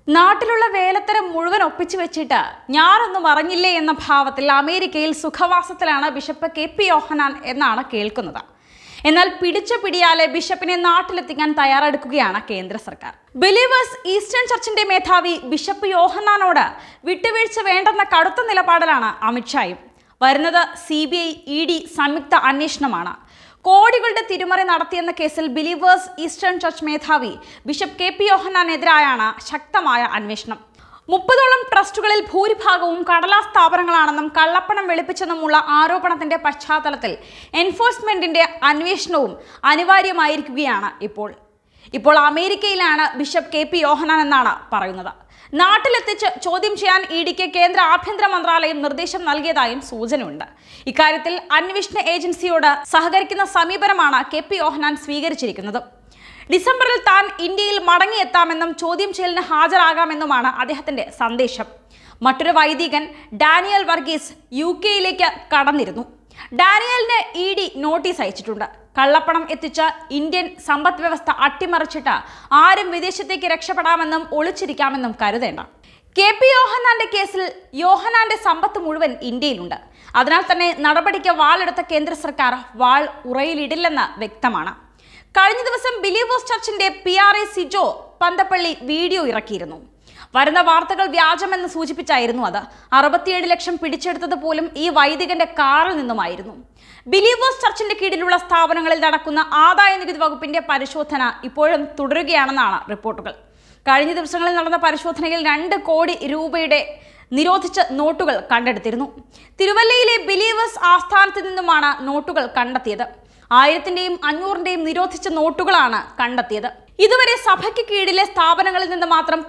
നാട്ടിലുള്ള വേലത്തരം മുഴുവൻ ഒപ്പിച്ചു വെച്ചിട്ട് ഞാനൊന്നും അറിഞ്ഞില്ലേ എന്ന ഭാവത്തിൽ അമേരിക്കയിൽ സുഖവാസത്തിലാണ് ബിഷപ്പ് കെ.പി. യോഹന്നാൻ എന്നാണ് കേൾക്കുന്നത്. എന്നാൽ പിടിച്ച പിടിയാലെ ബിഷപ്പിനെ നാട്ടിലെത്തിക്കാൻ തയ്യാറെടുക്കുകയാണ് കേന്ദ്ര സർക്കാർ. ബിലീവേഴ്സ് ഈസ്റ്റേൺ ചർച്ചിന്റെ മേധാവി ബിഷപ്പ് യോഹന്നാനോട് വിട്ടുവീഴ്ച വേണ്ടെന്ന കടുത്ത നിലപാടിലാണ് അമിത്ഷായും. വരുന്നത് CBI ED സംയുക്ത അന്വേഷണമാണ്. കോടികളുടെ തിരിമറി നടത്തിയെന്ന കേസിൽ ബിലീവേഴ്സ് ഈസ്റ്റേൺ ചർച്ച് മേധാവി ബിഷപ്പ് കെ.പി. യോഹന്നാനെതിരായാണ് ശക്തമായ അന്വേഷണം. 30ഓളം ട്രസ്റ്റുകളിൽ ഭൂരിഭാഗവും കടലാസ് സ്ഥാപനങ്ങളാണെന്നും കള്ളപ്പണം വെളുപ്പിച്ചെന്നുമുള്ള ആരോപണത്തിന്റെ പശ്ചാത്തലത്തിൽ എൻഫോഴ്സ്മെന്റിന്റെ അന്വേഷണവും അനിവാര്യമായിരിക്കുകയാണ്. ഇപ്പോൾ അമേരിക്കയിലാണ് ബിഷപ്പ് കെ.പി. യോഹന്നാൻ എന്നാണ് പറയുന്നത്. നാട്ടിലെത്തിച്ച് ചോദ്യം ചെയ്യാൻ ഇഡിക്ക് കേന്ദ്ര ആഭ്യന്തര മന്ത്രാലയം നിർദ്ദേശം നൽകിയതായും സൂചനയുണ്ട്. ഇക്കാര്യത്തിൽ അന്വേഷണ ഏജൻസിയോട് സഹകരിക്കുന്ന സമീപനമാണ് കെ.പി. യോഹന്നാൻ സ്വീകരിച്ചിരിക്കുന്നത്. ഡിസംബറിൽ താൻ ഇന്ത്യയിൽ മടങ്ങിയെത്താമെന്നും ചോദ്യം ചെയ്യലിന് ഹാജരാകാമെന്നുമാണ് അദ്ദേഹത്തിന്റെ സന്ദേശം. മറ്റൊരു വൈദികൻ ഡാനിയൽ വർഗീസ് UK കടന്നിരുന്നു. ഡാനിയലിന് ED നോട്ടീസ് അയച്ചിട്ടുണ്ട്. കള്ളപ്പണം എത്തിച്ച ഇന്ത്യൻ സമ്പദ് വ്യവസ്ഥ അട്ടിമറിച്ചിട്ട് ആരും വിദേശത്തേക്ക് രക്ഷപ്പെടാമെന്നും ഒളിച്ചിരിക്കാമെന്നും കരുതേണ്ട. കെ.പി. യോഹന്നാന്റെ കേസിൽ യോഹന്നാന്റെ സമ്പത്ത് മുഴുവൻ ഇന്ത്യയിലുണ്ട്. അതിനാൽ തന്നെ നടപടിക്ക് വാളെടുത്ത കേന്ദ്ര സർക്കാർ വാൾ ഉറയിലിടില്ലെന്ന് വ്യക്തമാണ്. കഴിഞ്ഞ ദിവസം ബിലീവേഴ്സ് ചർച്ചിന്റെ PRA സിജോ പന്തപ്പള്ളി വീഡിയോ ഇറക്കിയിരുന്നു. വരുന്ന വാർത്തകൾ വ്യാജമെന്ന് സൂചിപ്പിച്ചായിരുന്നു അത്. 67 ലക്ഷം പിടിച്ചെടുത്തത് പോലും ഈ വൈദികന്റെ കാറിൽ നിന്നുമായിരുന്നു. ബിലീവേഴ്സ് ചർച്ചിന്റെ കീഴിലുള്ള സ്ഥാപനങ്ങളിൽ നടക്കുന്ന ആദായ നികുതി വകുപ്പിന്റെ പരിശോധന ഇപ്പോഴും തുടരുകയാണെന്നാണ് റിപ്പോർട്ടുകൾ. കഴിഞ്ഞ ദിവസങ്ങളിൽ നടന്ന പരിശോധനയിൽ 2 കോടി രൂപയുടെ നിരോധിച്ച നോട്ടുകൾ കണ്ടെടുത്തിരുന്നു. തിരുവല്ലയിലെ ബിലീവേഴ്സ് ആസ്ഥാനത്ത് നിന്നുമാണ് നോട്ടുകൾ കണ്ടെത്തിയത്. 1000ന്റെയും 500ന്റെയും നിരോധിച്ച നോട്ടുകളാണ് കണ്ടെത്തിയത്. ഇതുവരെ സഭയ്ക്ക് കീഴിലെ സ്ഥാപനങ്ങളിൽ നിന്ന് മാത്രം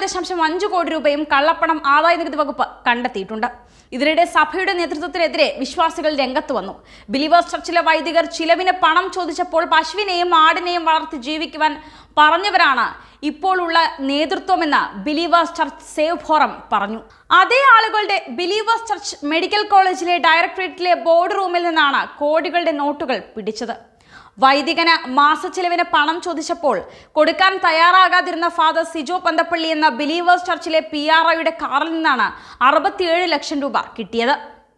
14.5 കോടി രൂപയും കള്ളപ്പണം ആദായ നികുതി വകുപ്പ് കണ്ടെത്തിയിട്ടുണ്ട്. ഇതിനിടെ സഭയുടെ നേതൃത്വത്തിനെതിരെ വിശ്വാസികൾ രംഗത്ത് വന്നു. ബിലീവേഴ്സ് ചർച്ചിലെ വൈദികർ ചിലവിന് പണം ചോദിച്ചപ്പോൾ പശുവിനെയും ആടിനെയും വളർത്തി ജീവിക്കുവാൻ പറഞ്ഞവരാണ് ഇപ്പോൾ ഉള്ള നേതൃത്വമെന്ന് ബിലീവേഴ്സ് ചർച്ച് സേവ് ഫോറം പറഞ്ഞു. അതേ ആളുകളുടെ ബിലീവേഴ്സ് ചർച്ച് മെഡിക്കൽ കോളേജിലെ ഡയറക്ടറേറ്റിലെ ബോർഡ് റൂമിൽ നിന്നാണ് കോടികളുടെ നോട്ടുകൾ പിടിച്ചത്. വൈദികന് മാസച്ചിലവിന് പണം ചോദിച്ചപ്പോൾ കൊടുക്കാൻ തയ്യാറാകാതിരുന്ന ഫാദർ സിജോ പന്തപ്പള്ളി എന്ന ബിലീവേഴ്സ് ചർച്ചിലെ PRAയുടെ കാറിൽ നിന്നാണ് 67 ലക്ഷം രൂപ കിട്ടിയത്.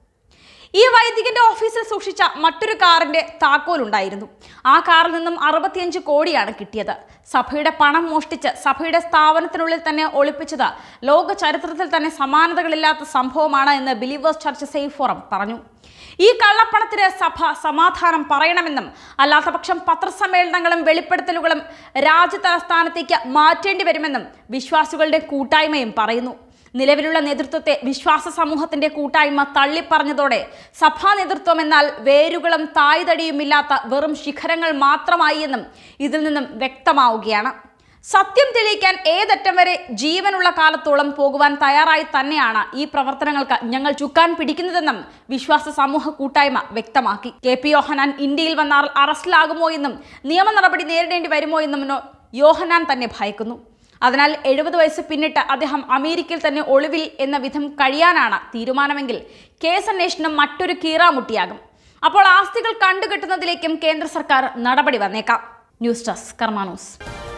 ഈ വൈദികന്റെ ഓഫീസിൽ സൂക്ഷിച്ച മറ്റൊരു കാറിന്റെ താക്കോലുണ്ടായിരുന്നു. ആ കാറിൽ നിന്നും 65 കോടിയാണ് കിട്ടിയത്. സഭയുടെ പണം മോഷ്ടിച്ച് സഭയുടെ സ്ഥാപനത്തിനുള്ളിൽ തന്നെ ഒളിപ്പിച്ചത് ലോക ചരിത്രത്തിൽ തന്നെ സമാനതകളില്ലാത്ത സംഭവമാണ് എന്ന് ബിലീവേഴ്സ് ചർച്ച് സേവ് ഫോറം പറഞ്ഞു. ഈ കള്ളപ്പണത്തിന് സഭ സമാധാനം പറയണമെന്നും അല്ലാത്തപക്ഷം പത്രസമ്മേളനങ്ങളും വെളിപ്പെടുത്തലുകളും രാജ്യതലസ്ഥാനത്തേക്ക് മാറ്റേണ്ടി വരുമെന്നും വിശ്വാസികളുടെ കൂട്ടായ്മയും പറയുന്നു. നിലവിലുള്ള നേതൃത്വത്തെ വിശ്വാസ സമൂഹത്തിന്റെ കൂട്ടായ്മ തള്ളിപ്പറഞ്ഞതോടെ സഭാ നേതൃത്വം എന്നാൽ വേരുകളും തായ്തടിയുമില്ലാത്ത വെറും ശിഖരങ്ങൾ മാത്രമായി എന്നും ഇതിൽ നിന്നും വ്യക്തമാവുകയാണ്. സത്യം തെളിയിക്കാൻ ഏതറ്റം വരെ ജീവനുള്ള കാലത്തോളം പോകുവാൻ തയ്യാറായി തന്നെയാണ് ഈ പ്രവർത്തനങ്ങൾക്ക് ഞങ്ങൾ ചുക്കാൻ പിടിക്കുന്നതെന്നും വിശ്വാസ സമൂഹ കൂട്ടായ്മ വ്യക്തമാക്കി. കെ.പി. യോഹന്നാൻ ഇന്ത്യയിൽ വന്നാൽ അറസ്റ്റിലാകുമോ എന്നും നിയമ നടപടി നേരിടേണ്ടി വരുമോ എന്നും യോഹന്നാൻ തന്നെ ഭയക്കുന്നു. അതിനാൽ 70 വയസ്സ് പിന്നിട്ട് അദ്ദേഹം അമേരിക്കയിൽ തന്നെ ഒളിവിൽ എന്ന വിധം കഴിയാനാണ് തീരുമാനമെങ്കിൽ കേസന്വേഷണം മറ്റൊരു കീറാമുട്ടിയാകും. അപ്പോൾ ആസ്തികൾ കണ്ടുകെട്ടുന്നതിലേക്കും കേന്ദ്ര സർക്കാർ നടപടി വന്നേക്കാം. News desk Karma news.